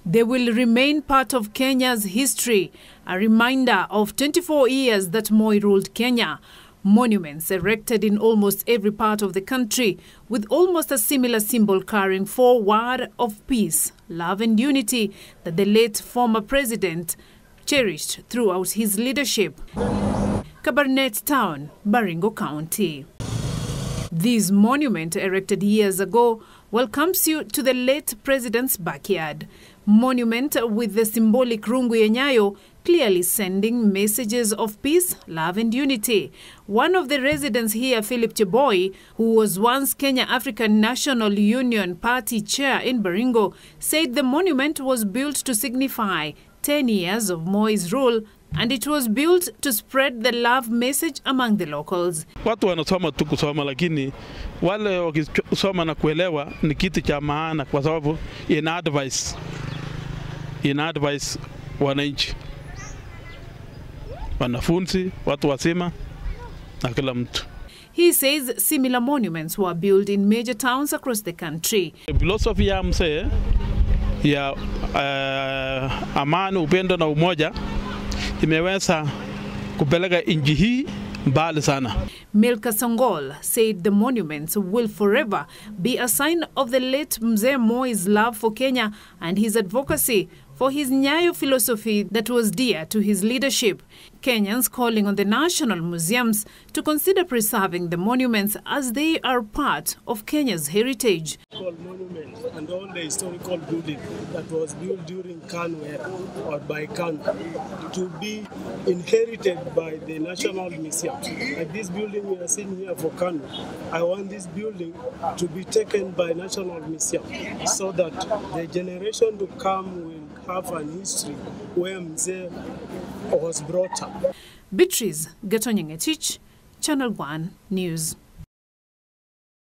They will remain part of Kenya's history, a reminder of 24 years that Moi ruled Kenya. Monuments erected in almost every part of the country, with almost a similar symbol carrying 4 words of peace, love and unity that the late former president cherished throughout his leadership. Kabarnet Town, Baringo County. This monument, erected years ago, welcomes you to the late president's backyard. Monument with the symbolic rungu ya Nyayo, clearly sending messages of peace, love and unity. One of the residents here, Philip Cheboy, who was once Kenya African National Union Party chair in Baringo, said the monument was built to signify 10 years of Moi's rule, and it was built to spread the love message among the locals. Watu wanasoma tu kusoma, lakini wale wakisoma na kuelewa ni kitu cha maana, kwa sababu ina advice wananchi, wanafunzi, watu wasema na kila mtu. He says similar monuments were built in major towns across the country. Philosophy ya msee ya amani, upendo na umoja imeweza kupeleka nchi hii mbali sana. Milka Songol said the monuments will forever be a sign of the late Mzee Moi's love for Kenya and his advocacy for his Nyayo philosophy that was dear to his leadership. Kenyans calling on the national museums to consider preserving the monuments as they are part of Kenya's heritage. Monuments and all the historical building that was built during KANU era or by KANU to be inherited by the National Museum. Like this building we are seeing here for KANU, I want this building to be taken by National Museum so that the generation to come will have an history where Mzee was brought up. Beatrice Gatonyengetich, Channel 1 News.